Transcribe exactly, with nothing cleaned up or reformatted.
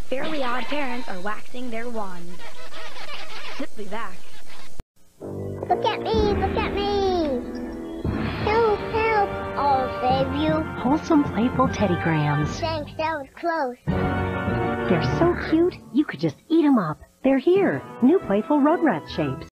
Fairly Odd Parents are waxing their wands. We'll be back. Look at me! Look at me! Help! Help! I'll save you. Wholesome, playful teddygrams. Thanks, that was close. They're so cute, you could just eat them up. They're here, new playful Rugrats shapes.